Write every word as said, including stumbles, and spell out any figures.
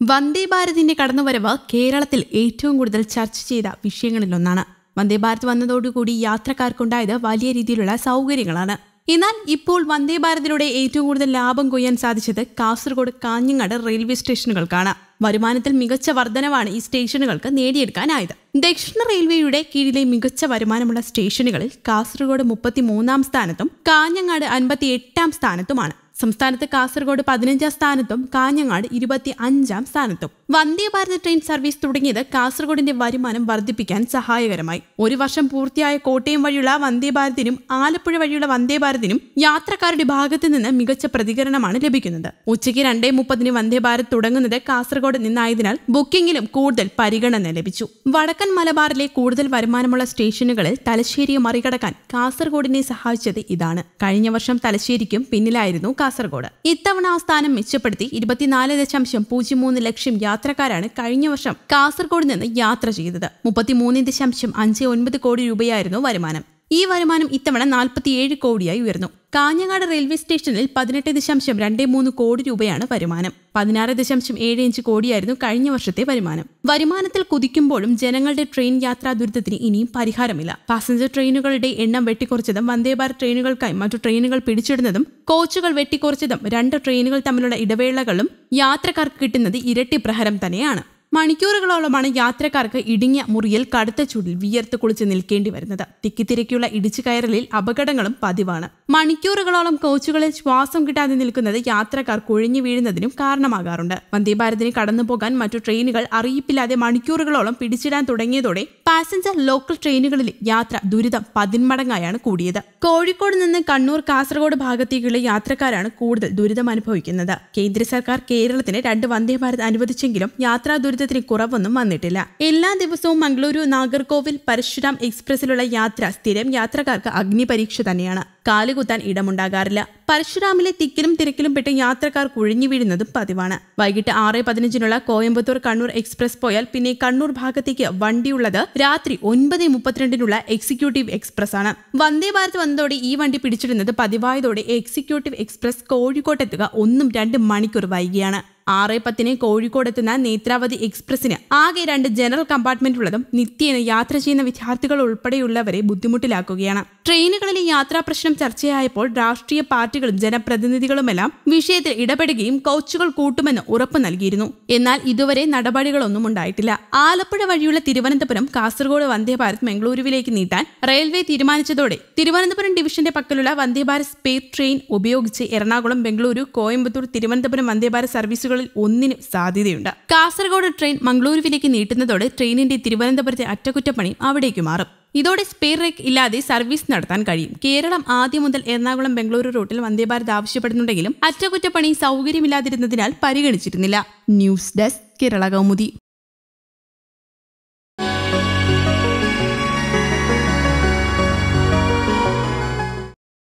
വന്ദേ ഭാരതിന്റെ കടന്നുവരവ് കേരളത്തിൽ ഏറ്റവും കൂടുതൽ ചർച്ച ചെയ്ത വിഷയങ്ങളിലൊന്നാണ്. വന്ദേ ഭാരത് വന്നതോടുകൂടി യാത്രക്കാർക്കുണ്ടായത് വലിയ രീതിയിലുള്ള സൗകര്യങ്ങളാണ്. എന്നാൽ ഇപ്പോൾ വന്ദേ ഭാരതിലൂടെ ഏറ്റവും കൂടുതൽ ലാഭം കൊയ്യാൻ സാധിച്ചത് കാസർഗോഡ് കാഞ്ഞങ്ങാട് റെയിൽവേ സ്റ്റേഷനുകൾക്കാണ്. വരുമാനത്തിൽ മികച്ച വർധനവാണ് ഈ സ്റ്റേഷനുകൾക്ക് നേടിയെടുക്കാനായത്. ദക്ഷിണ റെയിൽവേയുടെ കീഴിലെ മികച്ച വരുമാനമുള്ള സ്റ്റേഷനുകളിൽ കാസർഗോഡ് മുപ്പത്തിമൂന്നാം സ്ഥാനത്തും കാഞ്ഞങ്ങാട് അൻപത്തി എട്ടാം സ്ഥാനത്തുമാണ്. സംസ്ഥാനത്ത് കാസർഗോഡ് പതിനഞ്ചാം സ്ഥാനത്തും കാഞ്ഞങ്ങാട് ഇരുപത്തി അഞ്ചാം സ്ഥാനത്തും. വന്ദേ ഭാരത് ട്രെയിൻ സർവീസ് തുടങ്ങിയത് കാസർഗോഡിന്റെ വരുമാനം വർദ്ധിപ്പിക്കാൻ സഹായകരമായി. ഒരു വർഷം പൂർത്തിയായ കോട്ടയം വഴിയുള്ള വന്ദേ ഭാരതിനും ആലപ്പുഴ വഴിയുള്ള വന്ദേ ഭാരതിനും യാത്രക്കാരുടെ ഭാഗത്ത് നിന്ന് മികച്ച പ്രതികരണമാണ് ലഭിക്കുന്നത്. ഉച്ചയ്ക്ക് രണ്ടേ മുപ്പതിന് വന്ദേ ഭാരത് തുടങ്ങുന്നത് കാസർഗോഡ് നിന്നായതിനാൽ ബുക്കിംഗിലും കൂടുതൽ പരിഗണന ലഭിച്ചു. വടക്കൻ മലബാറിലെ കൂടുതൽ വരുമാനമുള്ള സ്റ്റേഷനുകളിൽ തലശ്ശേരിയെ മറികടക്കാൻ കാസർഗോഡിനെ സഹായിച്ചത് ഇതാണ്. കഴിഞ്ഞ വർഷം തലശ്ശേരിക്കും പിന്നിലായിരുന്നു കാസർഗോഡ്. ഇത്തവണ ആ സ്ഥാനം മെച്ചപ്പെടുത്തി ഇരുപത്തിനാല് ദശാംശം പൂജ്യം മൂന്ന് ലക്ഷം യാത്രക്കാരാണ് കഴിഞ്ഞ വർഷം കാസർഗോഡ് നിന്ന് യാത്ര ചെയ്തത്. മുപ്പത്തിമൂന്ന് ദശാംശം അഞ്ച് ഒൻപത് കോടി രൂപയായിരുന്നു വരുമാനം. ഈ വരുമാനം ഇത്തവണ നാൽപ്പത്തിയേഴ് കോടിയായി ഉയർന്നു. കാഞ്ഞങ്ങാട് റെയിൽവേ സ്റ്റേഷനിൽ പതിനെട്ട് ദശാംശം രണ്ട് മൂന്ന് കോടി രൂപയാണ് വരുമാനം. പതിനാറ് ദശാംശം ഏഴ് അഞ്ച് കോടിയായിരുന്നു കഴിഞ്ഞ വർഷത്തെ വരുമാനം. വരുമാനത്തിൽ കുതിക്കുമ്പോഴും ജനങ്ങളുടെ ട്രെയിൻ യാത്രാ ദുരിതത്തിന് ഇനിയും പരിഹാരമില്ല. പാസഞ്ചർ ട്രെയിനുകളുടെ എണ്ണം വെട്ടിക്കുറച്ചതും വന്ദേ ഭാരത് ട്രെയിനുകൾക്കായി മറ്റു ട്രെയിനുകൾ പിടിച്ചിടുന്നതും കോച്ചുകൾ വെട്ടിക്കുറച്ചതും രണ്ട് ട്രെയിനുകൾ തമ്മിലുള്ള ഇടവേളകളും യാത്രക്കാർക്ക് കിട്ടുന്നത് ഇരട്ടി പ്രഹരം തന്നെയാണ്. മണിക്കൂറുകളോളമാണ് യാത്രക്കാർക്ക് ഇടുങ്ങിയ മുറിയിൽ കടുത്ത ചൂടിൽ വിയർത്ത് കുളിച്ച് നിൽക്കേണ്ടി വരുന്നത്. തിക്കിത്തിരക്കുള്ള ഇടിച്ചു കയറലിൽ അപകടങ്ങളും പതിവാണ്. മണിക്കൂറുകളോളം കോച്ചുകളിൽ ശ്വാസം കിട്ടാതെ നിൽക്കുന്നത് യാത്രക്കാർ കുഴഞ്ഞു വീഴുന്നതിനും കാരണമാകാറുണ്ട്. വന്ദേ ഭാരതിന് കടന്നുപോകാൻ മറ്റു ട്രെയിനുകൾ അറിയിപ്പില്ലാതെ മണിക്കൂറുകളോളം പിടിച്ചിടാൻ തുടങ്ങിയതോടെ പാസഞ്ചർ ലോക്കൽ ട്രെയിനുകളിലെ യാത്ര ദുരിതം പതിന്മടങ്ങായാണ് കൂടിയത്. കോഴിക്കോട് നിന്ന് കണ്ണൂർ കാസർഗോഡ് ഭാഗത്തേക്കുള്ള യാത്രക്കാരാണ് കൂടുതൽ ദുരിതം അനുഭവിക്കുന്നത്. കേന്ദ്ര സർക്കാർ കേരളത്തിന് രണ്ട് വന്ദേ ഭാരത് അനുവദിച്ചെങ്കിലും യാത്രാ ദുരിതത്തിന് കുറവൊന്നും വന്നിട്ടില്ല. എല്ലാ ദിവസവും മംഗളൂരു നാഗർകോവിൽ പരശുരാം എക്സ്പ്രസിലുള്ള യാത്ര സ്ഥിരം യാത്രക്കാർക്ക് അഗ്നിപരീക്ഷ തന്നെയാണ്. കാലുകുത്താൻ ഇടമുണ്ടാകാറില്ല. പരശുരാമിലെ തിക്കിലും തിരക്കിലും പെട്ട് യാത്രക്കാർ കുഴിഞ്ഞു വീഴുന്നതും പതിവാണ്. വൈകിട്ട് ആറ് പതിനഞ്ചിനുള്ള കോയമ്പത്തൂർ കണ്ണൂർ എക്സ്പ്രസ് പോയാൽ പിന്നെ കണ്ണൂർ ഭാഗത്തേക്ക് വണ്ടിയുള്ളത് രാത്രി ഒൻപത് മുപ്പത്തിരണ്ടിനുള്ള എക്സിക്യൂട്ടീവ് എക്സ്പ്രസ് ആണ്. വന്ദേ ഭാരത് വന്നതോടെ ഈ വണ്ടി പിടിച്ചിടുന്നത് പതിവായതോടെ എക്സിക്യൂട്ടീവ് എക്സ്പ്രസ് കോഴിക്കോട്ടെത്തുക ഒന്നും രണ്ട് മണിക്കൂർ വൈകിയാണ്. ആറ് പത്തിന് കോഴിക്കോടെത്തുന്ന നേത്രാവതി എക്സ്പ്രസിന് ആകെ രണ്ട് ജനറൽ കമ്പാർട്ട്മെന്റ് ഉള്ളതും നിത്യേന യാത്ര ചെയ്യുന്ന വിദ്യാർത്ഥികൾ ഉൾപ്പെടെയുള്ളവരെ ബുദ്ധിമുട്ടിലാക്കുകയാണ്. ട്രെയിനുകളിലെ യാത്രാ പ്രശ്നം ചർച്ചയായപ്പോൾ രാഷ്ട്രീയ പാർട്ടികളും ജനപ്രതിനിധികളുമെല്ലാം വിഷയത്തിൽ ഇടപെടുകയും കോച്ചുകൾ കൂട്ടുമെന്ന് ഉറപ്പു നൽകിയിരുന്നു. എന്നാൽ ഇതുവരെ നടപടികളൊന്നും ഉണ്ടായിട്ടില്ല. ആലപ്പുഴ വഴിയുള്ള തിരുവനന്തപുരം കാസർഗോഡ് വന്ദേ ഭാരത് മംഗളൂരുവിലേക്ക് നീട്ടാൻ റെയിൽവേ തീരുമാനിച്ചതോടെ തിരുവനന്തപുരം ഡിവിഷന്റെ പക്കലുള്ള വന്ദേ ഭാരത് സ്പെയർ ട്രെയിൻ ഉപയോഗിച്ച് എറണാകുളം ബംഗളൂരു കോയമ്പത്തൂർ തിരുവനന്തപുരം വന്ദേ ഭാരത് സർവീസുകൾ ഒന്നിനും സാധ്യതയുണ്ട്. കാസർഗോഡ് ട്രെയിൻ മംഗളൂരുവിലേക്ക് നീട്ടുന്നതോടെ ട്രെയിനിന്റെ തിരുവനന്തപുരത്തെ അറ്റകുറ്റപ്പണി അവിടേക്ക് മാറും. ഇതോടെ സ്പെയർ റേക്ക് ഇല്ലാതെ സർവീസ് നടത്താൻ കഴിയും. കേരളം ആദ്യം മുതൽ എറണാകുളം ബംഗളൂരു റൂട്ടിൽ വന്ദേ ഭാരത് ആവശ്യപ്പെടുന്നുണ്ടെങ്കിലും അറ്റകുറ്റപ്പണി സൗകര്യമില്ലാതിരുന്നതിനാൽ പരിഗണിച്ചിരുന്നില്ല. News desk Kerala Kaumudi.